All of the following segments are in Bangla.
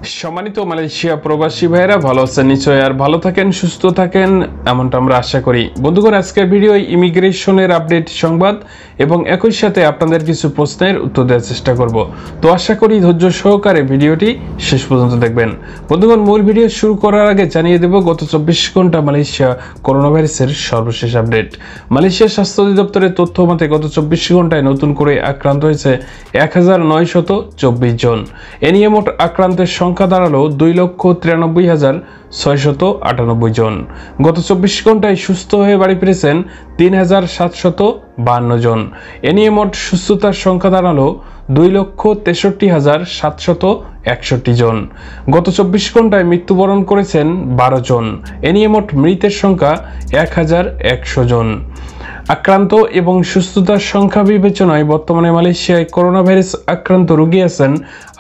সম্মানিত মালয়েশিয়া প্রবাসী ভাইরা ভালো আছেন নিশ্চয়ই আর ভালো থাকেন সুস্থ থাকেন এমনটা আমরা আশা করি। বন্ধুগণ, আজকের ভিডিও ইমিগ্রেশনের আপডেট সংবাদ এবং একই সাথে আপনাদের কিছু প্রশ্নের উত্তর দেওয়ার চেষ্টা করব। তো আশা করি ধৈর্য সহকারে ভিডিওটি শেষ পর্যন্ত দেখবেন। বন্ধুগণ, মূল ভিডিও শুরু করার আগে জানিয়ে দেব গত 24 ঘন্টা মালয়েশিয়া করোনা ভাইরাসের সর্বশেষ আপডেট। মালয়েশিয়া স্বাস্থ্য অধিদপ্তরের তথ্য মতে গত 24 ঘন্টায় নতুন করে আক্রান্ত হয়েছে 1924 জন। এ নিয়ে মোট আক্রান্তের সংখ্যা দাঁড়ালো 2,93,698 জন। গত 24 ঘন্টায় সুস্থ হয়ে বাড়ি ফিরেছেন 3,752 জন। এ নিয়ে মোট সুস্থতার সংখ্যা দাঁড়ালো 2,63,761 জন। গত 24 ঘন্টায় মৃত্যুবরণ করেছেন 12 জন। এ নিয়ে মোট মৃতের সংখ্যা 1,100 জন। আক্রান্ত এবং সুস্থতার সংখ্যা বিবেচনায় বর্তমানে মালয়েশিয়ায় করোনা ভাইরাস আক্রান্ত রোগী আছেন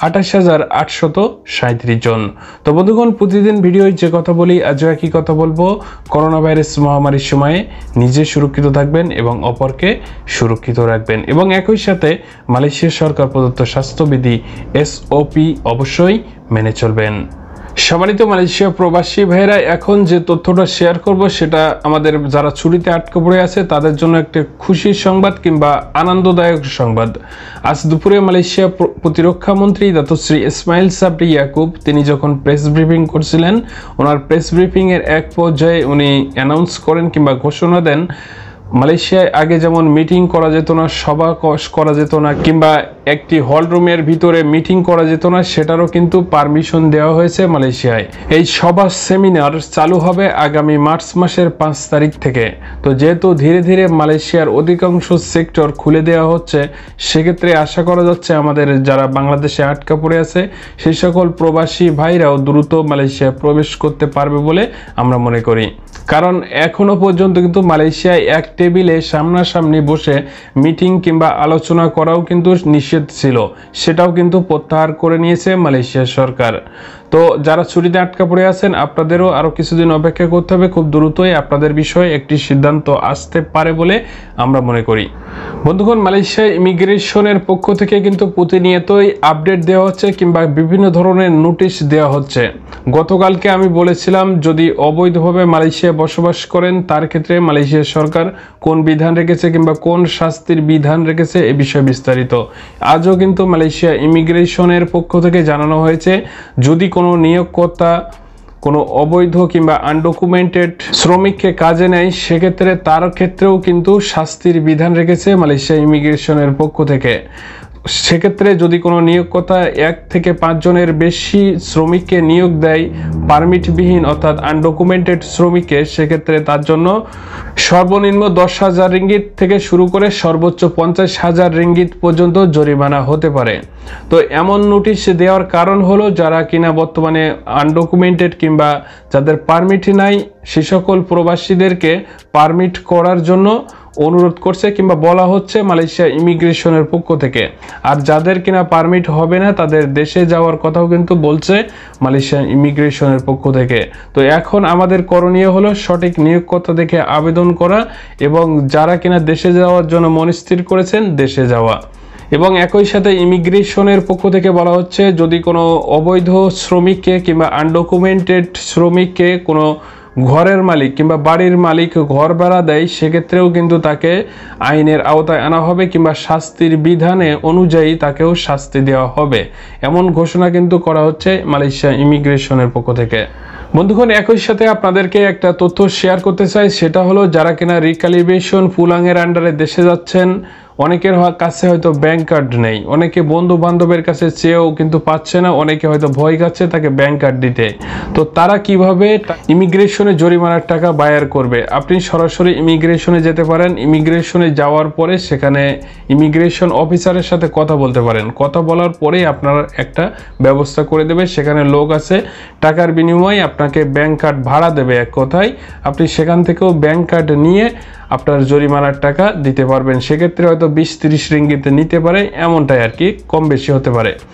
28,837 জন। তো বন্ধুগণ, প্রতিদিন ভিডিওয় যে কথা বলি আজও একই কথা বলবো। করোনা ভাইরাস মহামারীর সময়ে নিজে সুরক্ষিত থাকবেন এবং অপরকে সুরক্ষিত রাখবেন এবং একই সাথে মালয়েশিয়া সরকার প্রদত্ত স্বাস্থ্যবিধি SOP অবশ্যই মেনে চলবেন। সম্মানিত মালয়েশিয়া প্রবাসী ভাইরা, এখন যে তথ্যটা শেয়ার করব সেটা আমাদের যারা ছুটিতে আটকে পড়ে আছে তাদের জন্য একটা খুশির সংবাদ কিংবা আনন্দদায়ক সংবাদ। আজ দুপুরে মালয়েশিয়া প্রতিরক্ষা মন্ত্রী দাতুশ্রী ইসমাইল সাবরি ইয়াকুব তিনি যখন প্রেস ব্রিফিং করছিলেন, ওনার প্রেস ব্রিফিং এর এক পর্যায়ে উনি অ্যানাউন্স করেন কিংবা ঘোষণা দেন, মালয়েশিয়ায় আগে যেমন মিটিং করা যেত না, সভা করা যেত না কিংবা একটি হল রুমের ভিতরে মিটিং করা যেত না, সেটারও কিন্তু পারমিশন দেওয়া হয়েছে মালয়েশিয়ায়। এই সভা সেমিনার চালু হবে আগামী মার্চ মাসের 5 তারিখ থেকে। তো যেহেতু ধীরে ধীরে মালয়েশিয়ার অধিকাংশ সেক্টর খুলে দেওয়া হচ্ছে, সেক্ষেত্রে আশা করা যাচ্ছে আমাদের যারা বাংলাদেশে আটকা পড়ে আছে সেই সকল প্রবাসী ভাইরাও দ্রুত মালয়েশিয়ায় প্রবেশ করতে পারবে বলে আমরা মনে করি। কারণ এখনো পর্যন্ত কিন্তু মালয়েশিয়ায় এক টেবিলে সামনাসামনি বসে মিটিং কিংবা আলোচনা করাও কিন্তু নিষেধ ছিল, সেটাও কিন্তু প্রত্যাহার করে নিয়েছে মালয়েশিয়া সরকার। তো যারা ছুটিতে আটকা পড়ে আছেন আপনাদেরও আরো কিছুদিন অপেক্ষা করতে হবে। খুব দ্রুতই আপনাদের বিষয়ে একটি সিদ্ধান্ত আসতে পারে বলে আমরা মনে করি। বন্ধুগণ, মালয়েশিয়া ইমিগ্রেশনের পক্ষ থেকে কিন্তু প্রতিনিয়তই আপডেট দেওয়া হচ্ছে কিংবা বিভিন্ন ধরনের নোটিশ দেওয়া হচ্ছে। গতকালকে আমি বলেছিলাম যদি অবৈধভাবে মালয়েশিয়া বসবাস করেন তার ক্ষেত্রে মালয়েশিয়া সরকার কোন বিধান রেখেছে কিংবা কোন শাস্তির বিধান রেখেছে এ বিষয়ে বিস্তারিত। আজও কিন্তু মালয়েশিয়া ইমিগ্রেশনের পক্ষ থেকে জানানো হয়েছে যদি কোনো নিয়োগকর্তা কোনো অবৈধ কিংবা আনডকুমেন্টেড শ্রমিককে কাজে নেয় সেক্ষেত্রে তার ক্ষেত্রেও কিন্তু শাস্তির বিধান রেখেছে মালয়েশিয়া ইমিগ্রেশনের পক্ষ থেকে। সেক্ষেত্রে যদি কোনো নিয়োগকর্তা 1 থেকে 5 জনের বেশি শ্রমিককে নিয়োগ দেয় পারমিটবিহীন অর্থাৎ আনডকুমেন্টেড শ্রমিককে, সেক্ষেত্রে তার জন্য সর্বনিম্ন 10,000 রিঙ্গিত থেকে শুরু করে সর্বোচ্চ 50,000 রিঙ্গিত পর্যন্ত জরিমানা হতে পারে। তো এমন নোটিশ দেওয়ার কারণ হলো যারা কিনা বর্তমানে আনডকুমেন্টেড কিংবা যাদের পারমিট নাই সে সকল প্রবাসীদেরকে পারমিট করার জন্য অনুরোধ করছে কিংবা বলা হচ্ছে মালয়েশিয়া ইমিগ্রেশনের পক্ষ থেকে। আর যাদের কিনা পারমিট হবে না তাদের দেশে যাওয়ার কথাও কিন্তু বলছে মালয়েশিয়া ইমিগ্রেশনের পক্ষ থেকে। তো এখন আমাদের করণীয় হলো সঠিক নিয়োগকর্তা দেখে আবেদন করা এবং যারা কিনা দেশে যাওয়ার জন্য মনস্থির করেছেন দেশে যাওয়া। এবং একই সাথে ইমিগ্রেশনের পক্ষ থেকে বলা হচ্ছে যদি কোনো অবৈধ শ্রমিককে কিংবা আনডকুমেন্টেড শ্রমিককে কোনো ঘরের মালিক কিংবা বাড়ির মালিক ঘর ভাড়া দেয় সেক্ষেত্রেও কিন্তু তাকে আইনের আওতায় আনা হবে কিংবা শাস্তির বিধানে অনুযায়ী তাকেও শাস্তি দেওয়া হবে, এমন ঘোষণা কিন্তু করা হচ্ছে মালয়েশিয়া ইমিগ্রেশনের পক্ষ থেকে। বন্ধুগণ, একই সাথে আপনাদেরকে একটা তথ্য শেয়ার করতে চাই, সেটা হলো যারা কিনা রিক্যালিব্রেশন পুলাংয়ের আন্ডারে দেশে যাচ্ছেন অনেকের কাছে হয়তো ব্যাংক কার্ড নেই, অনেকে বন্ধু বান্ধবের কাছে চেয়েও কিন্তু পাচ্ছে না, অনেকে হয়তো ভয় খাচ্ছে তাকে ব্যাংক কার্ড দিতে। তো তারা কিভাবে ইমিগ্রেশনে জরিমানার টাকা বায়ার করবে? আপনি সরাসরি ইমিগ্রেশনে যেতে পারেন, ইমিগ্রেশনে যাওয়ার পরে সেখানে ইমিগ্রেশন অফিসারের সাথে কথা বলতে পারেন, কথা বলার পরেই আপনার একটা ব্যবস্থা করে দেবে, সেখানে লোক আছে টাকার বিনিময়ে আপনাকে ব্যাংক কার্ড ভাড়া দেবে। এক কথায় আপনি সেখান থেকেও ব্যাংক কার্ড নিয়ে আপনার জরিমানার টাকা দিতে পারবেন। সেক্ষেত্রে হয়তো 20-30 রিঙ্গিতে নিতে পারে, এমনটাই আর কি, কম বেশি হতে পারে।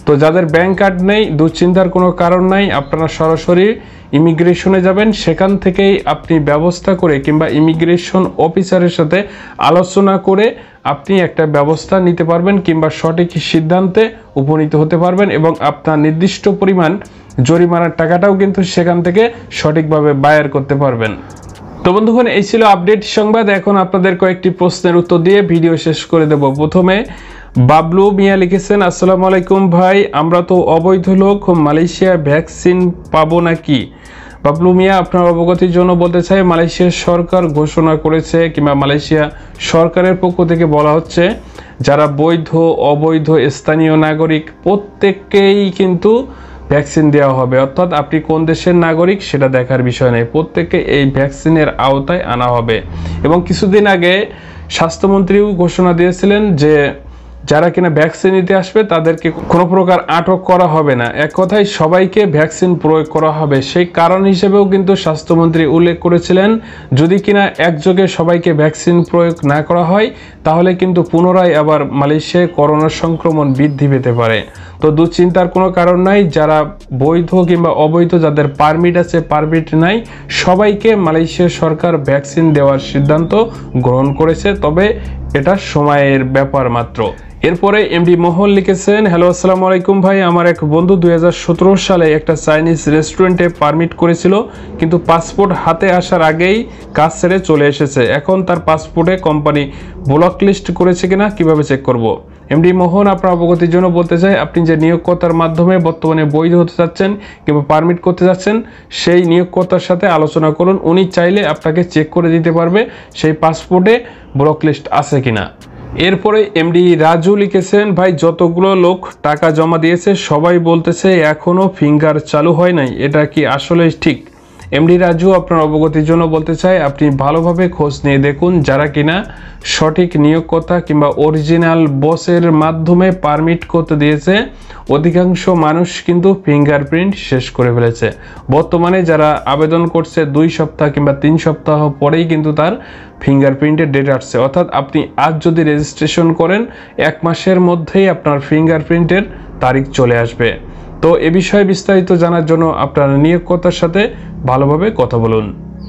তো যাদের ব্যাংক কার্ড নেই দুশ্চিন্তার কোনো কারণ নাই, আপনারা সরাসরি ইমিগ্রেশনে যাবেন, সেখান থেকেই আপনি ব্যবস্থা করে কিংবা ইমিগ্রেশন অফিসারের সাথে আলোচনা করে আপনি একটা ব্যবস্থা নিতে পারবেন কিংবা সঠিক সিদ্ধান্তে উপনীত হতে পারবেন এবং আপনার নির্দিষ্ট পরিমাণ জরিমানার টাকাটাও কিন্তু সেখান থেকে সঠিকভাবে বায়ার করতে পারবেন। তো বন্ধুগণ, এই ছিল আপডেট সংবাদ। এখন আপনাদের কয়েকটি প্রশ্নের উত্তর দিয়ে ভিডিও শেষ করে দেব। প্রথমে বাবলু মিয়া লিখেছেন, আসসালামু আলাইকুম ভাই, আমরা তো অবৈধ লোক, মালয়েশিয়া ভ্যাকসিন পাবো নাকি? বাবলু মিয়া, আপনার অবগতির জন্য বলতে চাই, মালয়েশিয়া সরকার ঘোষণা করেছে কিংবা মালয়েশিয়া সরকারের পক্ষ থেকে বলা হচ্ছে যারা বৈধ অবৈধ স্থানীয় নাগরিক প্রত্যেককেই কিন্তু ভ্যাকসিন দেওয়া হবে। অর্থাৎ আপনি কোন দেশের নাগরিক সেটা দেখার বিষয় নেই, প্রত্যেককে এই ভ্যাকসিনের আওতায় আনা হবে। এবং কিছুদিন আগে স্বাস্থ্যমন্ত্রীও ঘোষণা দিয়েছিলেন যে যারা কিনা ভ্যাকসিন নিতে আসবে তাদেরকে কোনো প্রকার আটক করা হবে না, এক কথায় সবাইকে ভ্যাকসিন প্রয়োগ করা হবে। সেই কারণ হিসেবেও কিন্তু স্বাস্থ্যমন্ত্রী উল্লেখ করেছিলেন যদি কিনা একযোগে সবাইকে ভ্যাকসিন প্রয়োগ না করা হয় তাহলে কিন্তু পুনরায় আবার মালয়েশিয়ায় করোনা সংক্রমণ বৃদ্ধি পেতে পারে। তো দুশ্চিন্তার কোনো কারণ নাই, যারা বৈধ কিংবা অবৈধ, যাদের পারমিট আছে পারমিট নাই, সবাইকে মালয়েশিয়া সরকার ভ্যাকসিন দেওয়ার সিদ্ধান্ত গ্রহণ করেছে, তবে এটা সময়ের ব্যাপার মাত্র। এরপরে এমডি মোহন লিখেছেন, হ্যালো আসসালামু আলাইকুম ভাই, আমার এক বন্ধু 2017 সালে একটা চাইনিজ রেস্টুরেন্টে পারমিট করেছিল, কিন্তু পাসপোর্ট হাতে আসার আগেই কাজ ছেড়ে চলে এসেছে। এখন তার পাসপোর্টে কোম্পানি ব্লক লিস্ট করেছে কিনা কিভাবে চেক করব? এমডি মোহন, আপনার অবগতির জন্য বলতে চাই, আপনি যে নিয়োগকর্তার মাধ্যমে বর্তমানে বৈধ হতে যাচ্ছেন কিংবা পারমিট করতে যাচ্ছেন সেই নিয়োগকর্তার সাথে আলোচনা করুন, উনি চাইলে আপনাকে চেক করে দিতে পারবে সেই পাসপোর্টে ব্লক লিস্ট আছে কিনা। এরপরে এমডি রাজু লিখেছেন, ভাই যতগুলো লোক টাকা জমা দিয়েছে সবাই বলতেছে এখনো ফিঙ্গার চালু হয় নাই, এটা কি আসলে ঠিক? এমডি রাজু, আপনার অবগতির জন্য বলতে চাই, আপনি ভালোভাবে খোঁজ নিয়ে দেখুন যারা কিনা সঠিক নিয়োগকর্তা কিংবা অরিজিনাল বসের মাধ্যমে পারমিট করতে দিয়েছে অধিকাংশ মানুষ কিন্তু ফিঙ্গারপ্রিন্ট শেষ করে ফেলেছে। বর্তমানে যারা আবেদন করছে 2 সপ্তাহ কিংবা 3 সপ্তাহ পরেই কিন্তু তার ফিঙ্গারপ্রিন্টের ডেট আসছে। অর্থাৎ আপনি আজ যদি রেজিস্ট্রেশন করেন 1 মাসের মধ্যেই আপনার ফিঙ্গারপ্রিন্টের তারিখ চলে আসবে। তো এ বিষয়ে বিস্তারিত জানার জন্য আপনার নিয়োগকর্তার সাথে ভালোভাবে কথা বলুন।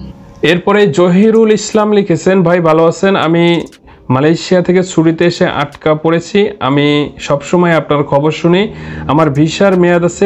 এরপরে জহিরুল ইসলাম লিখেছেন, ভাই ভালো আছেন, আমি মালয়েশিয়া থেকে ছুটিতে এসে আটকা পড়েছি, আমি সবসময় আপনার খবর শুনি, আমার ভিসার মেয়াদ আছে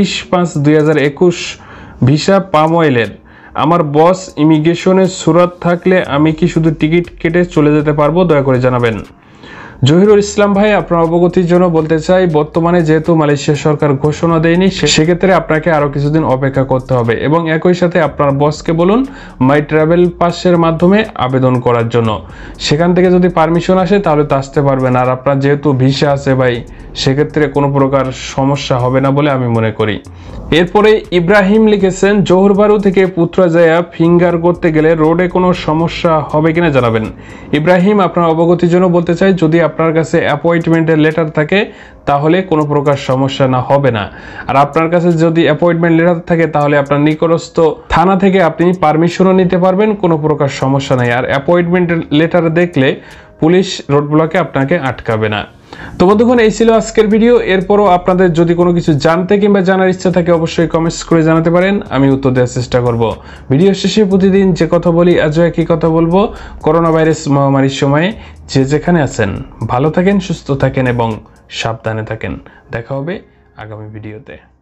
30/5/2021, ভিসা পাম অয়েলের। আমার বস ইমিগ্রেশনে সুরত থাকলে আমি কি শুধু টিকিট কেটে চলে যেতে পারবো? দয়া করে জানাবেন। জহিরুল ইসলাম ভাই, আপনার অবগতির জন্য বলতে চাই, বর্তমানে যেহেতু মালয়েশিয়া সরকার ঘোষণা দেয়নি সেক্ষেত্রে আপনাকে আরো কিছুদিন অপেক্ষা করতে হবে এবং একই সাথে আপনার বসকে বলুন মাই ট্রাভেল পাসের মাধ্যমে আবেদন করার জন্য। সেখান থেকে যদি পারমিশন আসে তাহলে তো আসতে পারবেন, আর আপনার যেহেতু ভিসা আছে ভাই সেক্ষেত্রে কোনো প্রকার সমস্যা হবে না বলে আমি মনে করি। এরপরে ইব্রাহিম লিখেছেন, জোহরবারু থেকে পুত্রাজায়া ফিঙ্গার করতে গেলে রোডে কোনো সমস্যা হবে কিনা জানাবেন। ইব্রাহিম, আপনার অবগতির জন্য বলতে চাই, যদি আপনার কাছে অ্যাপয়েন্টমেন্টের লেটার থাকে তাহলে কোনো প্রকার সমস্যা না হবে না, আর আপনার কাছে যদি অ্যাপয়েন্টমেন্ট লেটার থাকে তাহলে আপনার নিকটস্থ থানা থেকে আপনি পারমিশনও নিতে পারবেন, কোনো প্রকার সমস্যা নাই। আর অ্যাপয়েন্টমেন্ট লেটার দেখলে পুলিশ রোড ব্লকে আপনাকে আটকাবে না। তো বন্ধুগণ, এই ছিল আজকের ভিডিও। এরপরও আপনাদের যদি কোনো কিছু জানতে কিংবা জানার ইচ্ছা থাকে অবশ্যই কমেন্টস করে জানাতে পারেন, আমি উত্তর দেওয়ার চেষ্টা করব। ভিডিও শেষে প্রতিদিন যে কথা বলি আজও একই কথা বলবো, করোনা ভাইরাস মহামারীর সময়ে যে যেখানে আছেন ভালো থাকেন, সুস্থ থাকেন এবং সাবধানে থাকেন। দেখা হবে আগামী ভিডিওতে।